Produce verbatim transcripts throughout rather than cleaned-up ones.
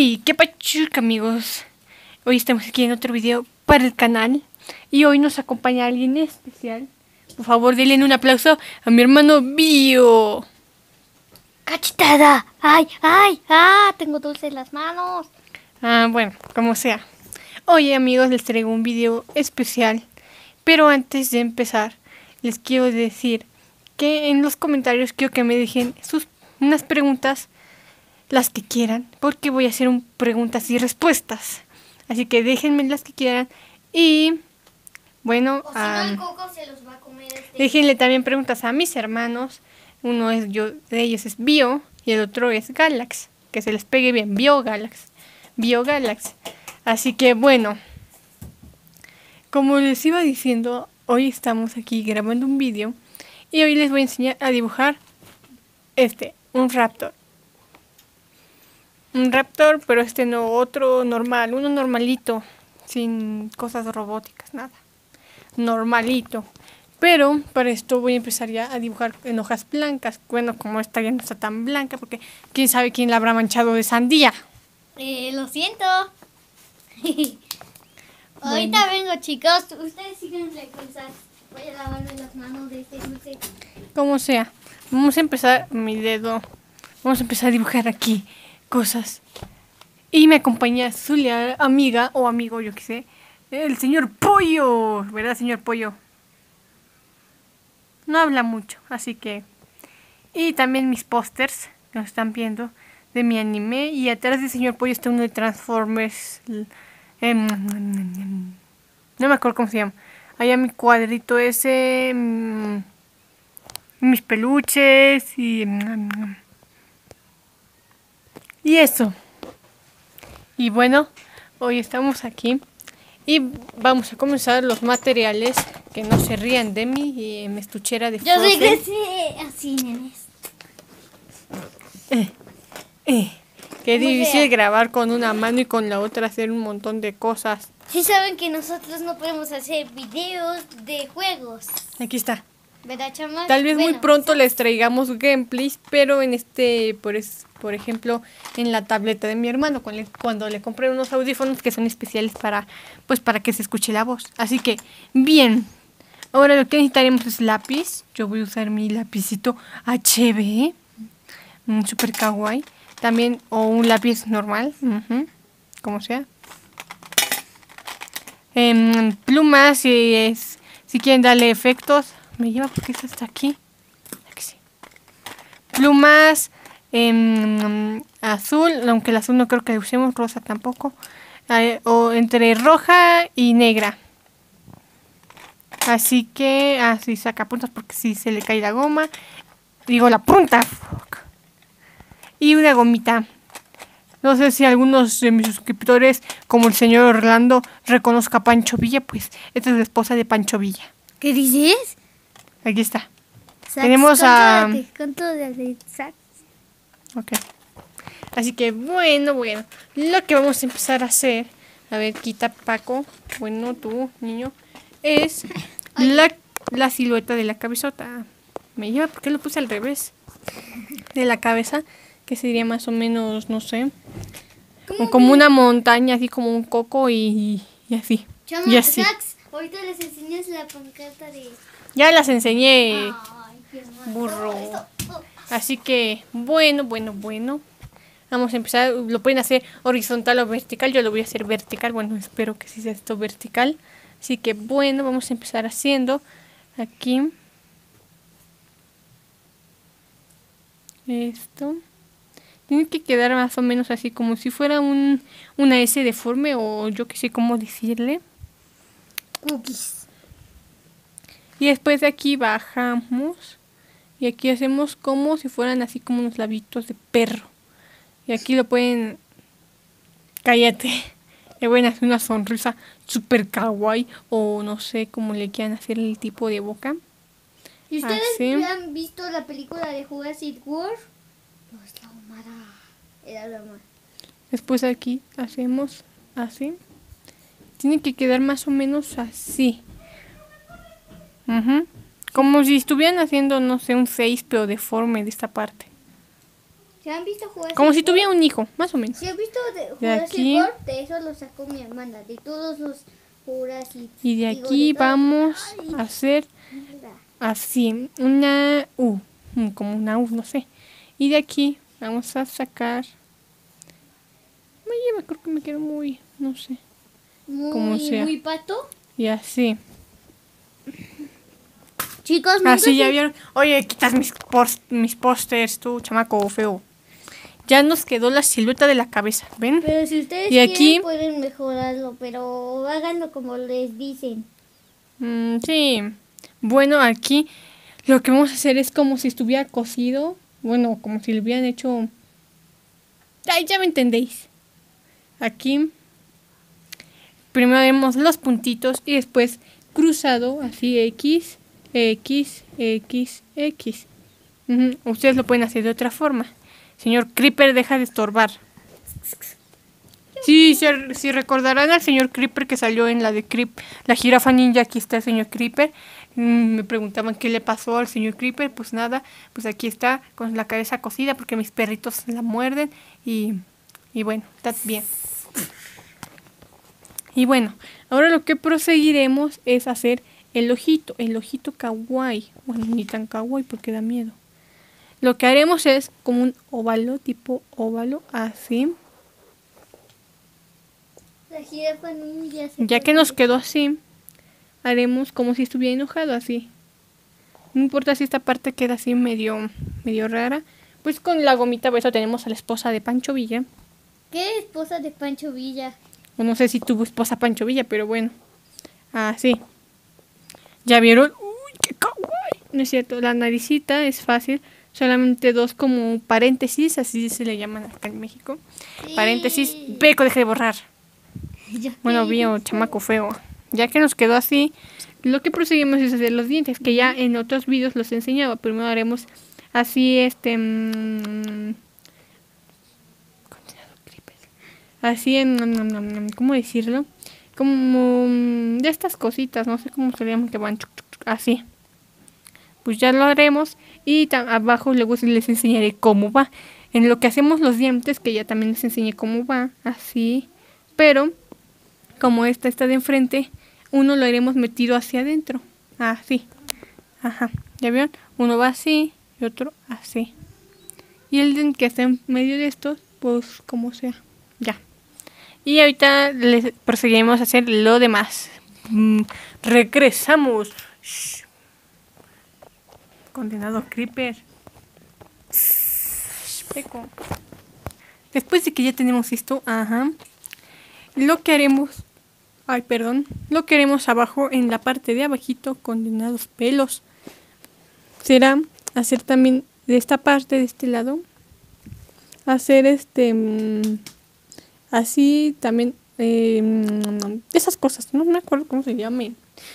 Hey, qué pachuca, amigos. Hoy estamos aquí en otro video para el canal y hoy nos acompaña alguien especial. Por favor, denle un aplauso a mi hermano Bio. ¡Cachetada! ¡Ay, ay! ¡Ah! Tengo dulce en las manos. Ah, bueno, como sea. Hoy, amigos, les traigo un video especial. Pero antes de empezar, les quiero decir que en los comentarios quiero que me dejen sus unas preguntas, las que quieran, porque voy a hacer un preguntas y respuestas. Así que déjenme las que quieran y bueno, O si no, el um, coco se los va a comer este. déjenle también preguntas a mis hermanos. Uno es yo, de ellos es Bio y el otro es Galax. Que se les pegue bien, Bio Galax. Bio Galax. Así que bueno, como les iba diciendo, hoy estamos aquí grabando un vídeo y hoy les voy a enseñar a dibujar este, un raptor. Un raptor, pero este no, otro normal, uno normalito, sin cosas robóticas, nada. Normalito. Pero para esto voy a empezar ya a dibujar en hojas blancas. Bueno, como esta ya no está tan blanca, porque quién sabe quién la habrá manchado de sandía. Eh, lo siento. Ahorita vengo, chicos. Ustedes síganle cosas. Voy a lavarme las manos de este dulce. Como sea, vamos a empezar mi dedo. Vamos a empezar a dibujar aquí cosas. Y me acompaña su leal amiga o amigo, yo qué sé, el señor Pollo, ¿verdad, señor Pollo? No habla mucho, así que... Y también mis pósters, que nos están viendo, de mi anime. Y atrás del señor Pollo está uno de Transformers. Eh, no me acuerdo cómo se llama. Allá mi cuadrito ese... Mm, mis peluches y... Mm, y eso. Y bueno, hoy estamos aquí y vamos a comenzar los materiales, que no se rían de mí y mi estuchera de Yo Frozen. sé que sí. Así, nenes. Eh, eh. Qué Muy difícil fea. grabar con una mano y con la otra hacer un montón de cosas. Sí saben que nosotros no podemos hacer videos de juegos. Aquí está. ¿Verdad, chama? Tal vez muy Bueno, pronto les traigamos gameplays, pero en este, por, es, por ejemplo, en la tableta de mi hermano, cuando le, cuando le compré unos audífonos que son especiales para, pues, para que se escuche la voz. Así que, bien. Ahora lo que necesitaremos es lápiz. Yo voy a usar mi lapicito H B, un super kawaii. También, o un lápiz normal, uh-huh, como sea. Eh, plumas, si, es, si quieren darle efectos. Me lleva porque está hasta aquí. Aquí sí. Plumas eh, azul, aunque el azul no creo que usemos, rosa tampoco. Eh, o entre roja y negra. Así que, así ah, saca puntas porque si se le cae la goma. Digo la punta. Y una gomita. No sé si algunos de mis suscriptores, como el señor Orlando, reconozca a Pancho Villa. Pues esta es la esposa de Pancho Villa. ¿qué dices? Aquí está. Sax, Tenemos a... ¿Cuánto de sax? Ok. Así que bueno, bueno. Lo que vamos a empezar a hacer... A ver, quita Paco. Bueno, tú, niño. Es la, la silueta de la cabezota. Me lleva porque lo puse al revés. De la cabeza. Que sería más o menos, no sé. Como, como una montaña, así como un coco y, y así. Chama, y así. Sax, ahorita les enseñas la pancarta de... Ya las enseñé. Ay, qué mal. Burro. Esto, oh. Así que, bueno, bueno, bueno. Vamos a empezar. Lo pueden hacer horizontal o vertical. Yo lo voy a hacer vertical. Bueno, espero que sí sea esto vertical. Así que, bueno, vamos a empezar haciendo aquí. Esto. Tiene que quedar más o menos así, como si fuera un, una S deforme o yo que sé cómo decirle. Cookies. Y después de aquí bajamos. Y aquí hacemos como si fueran así como unos labitos de perro. Y aquí lo pueden... Cállate. Le pueden hacer una sonrisa super kawaii. O no sé cómo le quieran hacer el tipo de boca. ¿Y ustedes Así. han visto la película de Jurassic World? Pues la humana. Era la humana. Después aquí hacemos así. Tiene que quedar más o menos así. Uh-huh. Como si estuvieran haciendo, no sé, un face, pero deforme de esta parte. ¿Se han visto jugar? Como si tuviera un hijo, más o menos. ¿Se han visto de De jugar aquí. World? De eso lo sacó mi hermana, de todos los Jurassic. Y de digo, aquí de todos- vamos Ay, a hacer mira. así, una U, mm, como una U, no sé. Y de aquí vamos a sacar... Oye, me creo que me quedo muy, no sé. Como Muy, sea. muy pato. Y así. Chicos, nunca Así ya se- vieron. Oye, quitas mis, pos- mis pósters, tú, chamaco feo. Ya nos quedó la silueta de la cabeza, ¿ven? Pero si ustedes Y aquí- quieren pueden mejorarlo, pero háganlo como les dicen. Mm, sí. Bueno, aquí lo que vamos a hacer es como si estuviera cosido. Bueno, como si le hubieran hecho... Ay, ya me entendéis. Aquí primero haremos los puntitos y después cruzado, así X, X, X, X. Ujú, ustedes lo pueden hacer de otra forma. Señor Creeper, deja de estorbar. Sí, si, si recordarán al señor Creeper que salió en la de Creep, la jirafa ninja, aquí está el señor Creeper. Mm, me preguntaban qué le pasó al señor Creeper, pues nada, pues aquí está con la cabeza cocida porque mis perritos la muerden y, y bueno, está bien. Y bueno, ahora lo que proseguiremos es hacer el ojito, el ojito kawaii. Bueno, ni tan kawaii porque da miedo. Lo que haremos es como un óvalo, tipo óvalo, así. La jirafa ninja se Ya que nos quedó así, haremos como si estuviera enojado así. No importa si esta parte queda así medio, medio rara. Pues con la gomita, por eso tenemos a la esposa de Pancho Villa. ¿Qué esposa de Pancho Villa? O no sé si tuvo esposa Pancho Villa, pero bueno. Así. ¿Ya vieron? ¡Uy, qué kawaii! No es cierto, la naricita es fácil. Solamente dos como paréntesis, así se le llaman acá en México. Sí. Paréntesis, Peco, deje de borrar. Ya Bueno, que- vio, chamaco feo. Ya que nos quedó así, lo que proseguimos es hacer los dientes, que ya en otros vídeos los enseñaba. Primero haremos así, este... mmm, así en... ¿Cómo decirlo? Como mm, de estas cositas, no sé cómo se llaman, que van chuc, chuc, chuc, así. Pues ya lo haremos y ta- abajo luego sí les enseñaré cómo va. En lo que hacemos los dientes, que ya también les enseñé cómo va, así. Pero, como esta está de enfrente, uno lo haremos metido hacia adentro. Así. Ajá. ¿Ya vieron? Uno va así y otro así. Y el diente que está en medio de estos, pues como sea. Ya. Y ahorita les proseguiremos a hacer lo demás. Mm, regresamos. Shh. Condenado Creeper. Shh, Peco. Después de que ya tenemos esto, ajá, lo que haremos, ay, perdón, lo que haremos abajo en la parte de abajito, condenados pelos, será hacer también de esta parte, de este lado, hacer este, mmm, así también, eh, mmm, esas cosas, no me acuerdo cómo se llaman.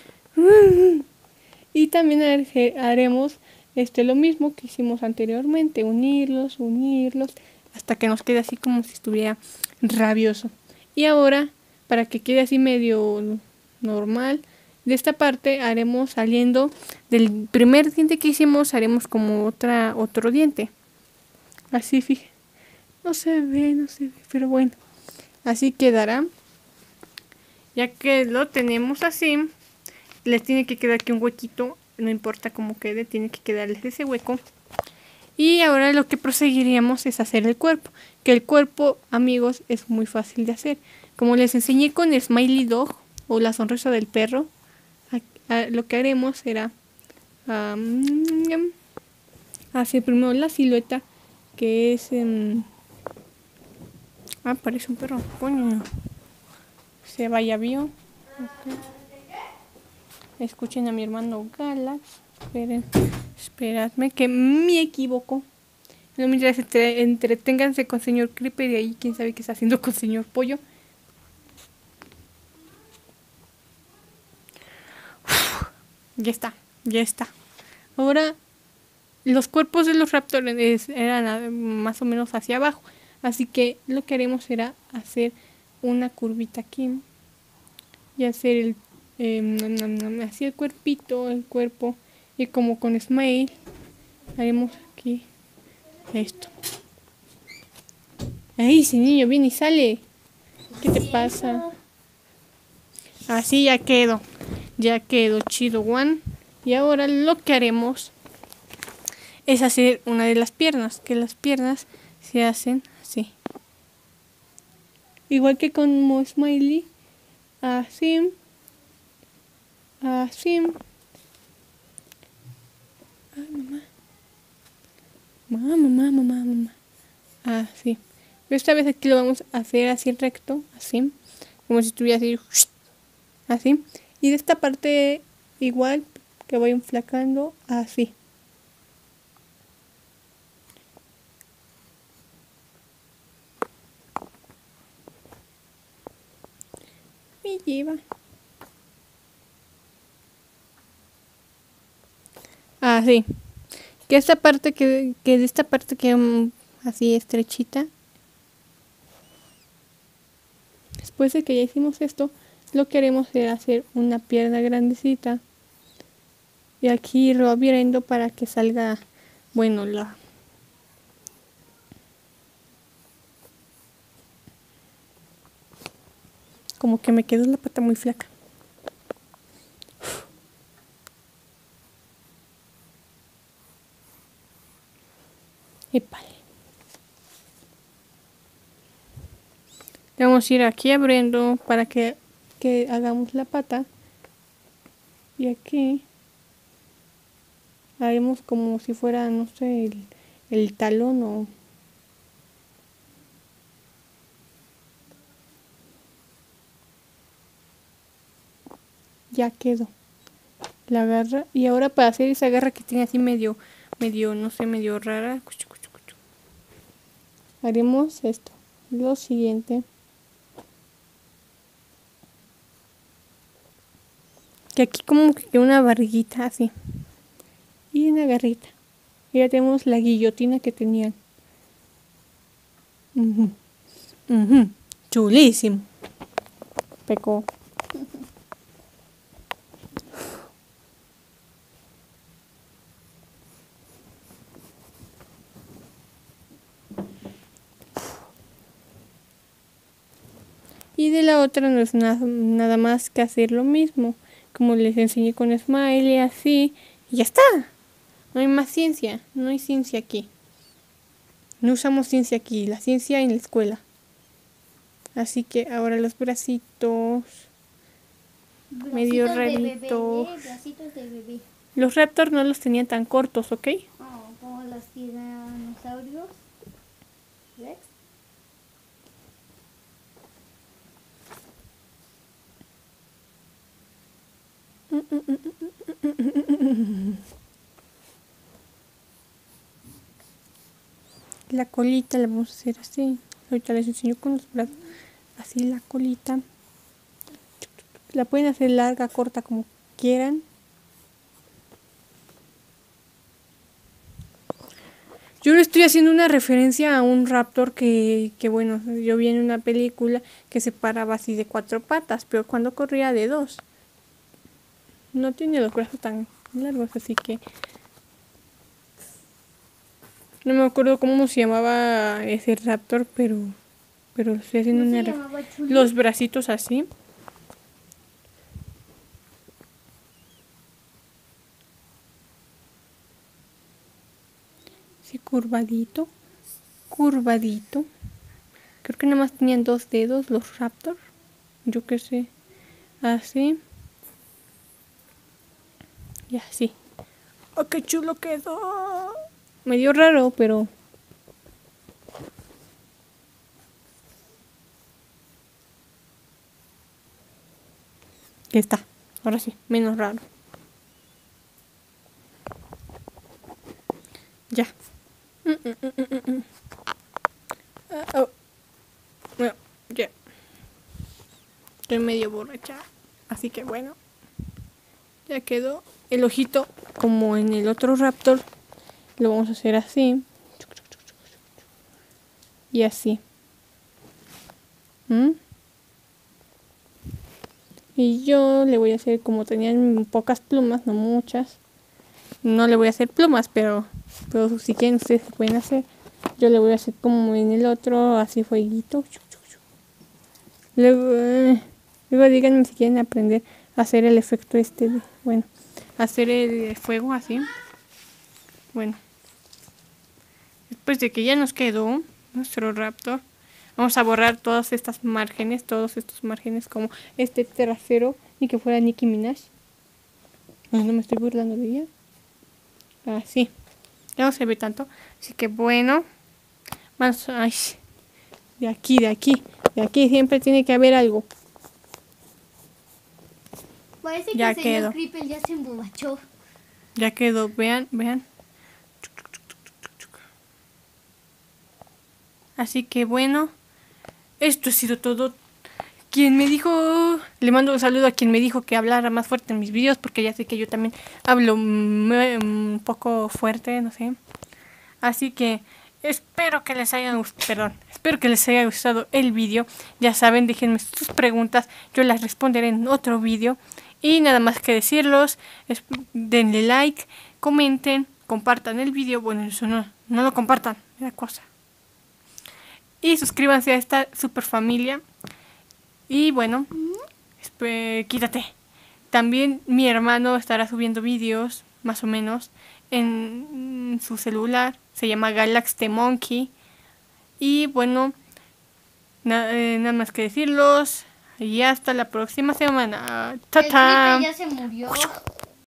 Y también hare- haremos este lo mismo que hicimos anteriormente, unirlos, unirlos, hasta que nos quede así como si estuviera rabioso. Y ahora, para que quede así medio normal, de esta parte haremos saliendo del primer diente que hicimos, haremos como otra otro diente. Así, fíjense. No se ve, no se ve, pero bueno. Así quedará. Ya que lo tenemos así, les tiene que quedar aquí un huequito, no importa cómo quede, tiene que quedarles ese hueco. Y ahora lo que proseguiríamos es hacer el cuerpo, que el cuerpo, amigos, es muy fácil de hacer. Como les enseñé con el Smiley Dog o la sonrisa del perro, a, a, lo que haremos será um, hacer primero la silueta, que es... Um, ah, parece un perro, coño. Se vaya vio. Okay. Escuchen a mi hermano Galax. Esperen, esperadme que me equivoco. No, mientras entre, entreténganse con señor Creeper y ahí quién sabe qué está haciendo con señor Pollo. Uf, ya está, ya está. Ahora, los cuerpos de los raptores eran más o menos hacia abajo. Así que lo que haremos será hacer una curvita aquí. Y hacer el Eh, así el cuerpito, el cuerpo, y como con Smile haremos aquí esto. Ay, ese niño viene y sale. ¿Qué te pasa? Así ya quedó. Ya quedó chido, Juan. Y ahora lo que haremos es hacer una de las piernas. Que las piernas se hacen así. Igual que como Smiley. Así. Así. Ay, mamá. Mamá, mamá, mamá, mamá. Así. Pero esta vez aquí lo vamos a hacer así recto. Así. Como si estuviera así. Así. Y de esta parte igual que voy enflacando así. Me lleva. Así. Que esta parte que, que de esta parte queda um, así estrechita. Después de que ya hicimos esto, lo que haremos es hacer una pierna grandecita. Y aquí irlo abriendo para que salga, bueno, la... Como que me quedó la pata muy flaca. Épale. Vamos a ir aquí abriendo para que, que hagamos la pata. Y aquí haremos como si fuera, no sé, el, el talón o... Ya quedó la garra. Y ahora para hacer esa garra que tiene así medio, medio, no sé, medio rara, haremos esto. Lo siguiente. Que aquí como que queda una barriguita así. Y una garrita. Y ya tenemos la guillotina que tenían. Uh-huh. Uh-huh. Chulísimo. Pecó. Y de la otra no es nada, nada más que hacer lo mismo. Como les enseñé con Smiley, así. Y ya está. No hay más ciencia. No hay ciencia aquí. No usamos ciencia aquí. La ciencia en la escuela. Así que ahora los bracitos. Bracitos medio de bebé, raritos. ¿eh? Bracitos de bebé. Los Raptors no los tenían tan cortos, ¿ok? Oh, como los tiranosaurios. ¿Ves? La colita la vamos a hacer así. Ahorita les enseño con los brazos. Así la colita. La pueden hacer larga, corta, como quieran. Yo le estoy haciendo una referencia a un raptor que, que, bueno, yo vi en una película que se paraba así de cuatro patas, pero cuando corría de dos. No tiene los brazos tan largos, así que... No me acuerdo cómo se llamaba ese raptor, pero... Pero estoy haciendo ¿No una se ref- llamaba Chuli? los bracitos así. Sí, curvadito. Curvadito. Creo que nada más tenían dos dedos los raptors. Yo qué sé. Así. Y así. ¡Oh, qué chulo quedó! Medio raro, pero... Ya está. Ahora sí, menos raro. Ya. Mm, mm, mm, mm, mm. Ah, oh. Bueno, ya. Estoy medio borracha. Así que bueno. Ya quedó. El ojito, como en el otro raptor, lo vamos a hacer así. Y así. ¿Mm? Y yo le voy a hacer, como tenían pocas plumas, no muchas. No le voy a hacer plumas, pero, pero si quieren ustedes se pueden hacer. Yo le voy a hacer como en el otro, así fueguito. Luego, eh, luego díganme si quieren aprender a hacer el efecto este de, bueno, hacer el fuego así. Bueno, después de que ya nos quedó nuestro Raptor, vamos a borrar todas estas márgenes, todos estos márgenes como este trasero, ni que fuera Nicki Minaj. No, no me estoy burlando de ella. Así, ya no se ve tanto, así que bueno, vamos, ay, de aquí, de aquí, de aquí siempre tiene que haber algo. Parece que Ya el señor quedó. Creeper ya se embobachó. Ya quedó, vean, vean. Así que bueno, esto ha sido todo. Quien me dijo, le mando un saludo a quien me dijo que hablara más fuerte en mis videos, porque ya sé que yo también hablo un poco fuerte, no sé. Así que espero que les haya gustado, perdón, espero que les haya gustado el video. Ya saben, déjenme sus preguntas, yo las responderé en otro video. Y nada más que decirlos, es, denle like, comenten, compartan el video. Bueno, eso no, no lo compartan, es la cosa. Y suscríbanse a esta super familia. Y bueno, esp- quítate. También mi hermano estará subiendo vídeos, más o menos, en su celular. Se llama Galax the Monkey. Y bueno, na- eh, nada más que decirlos. Y hasta la próxima semana. El Creeper ¡Ta-ta! ya se murió.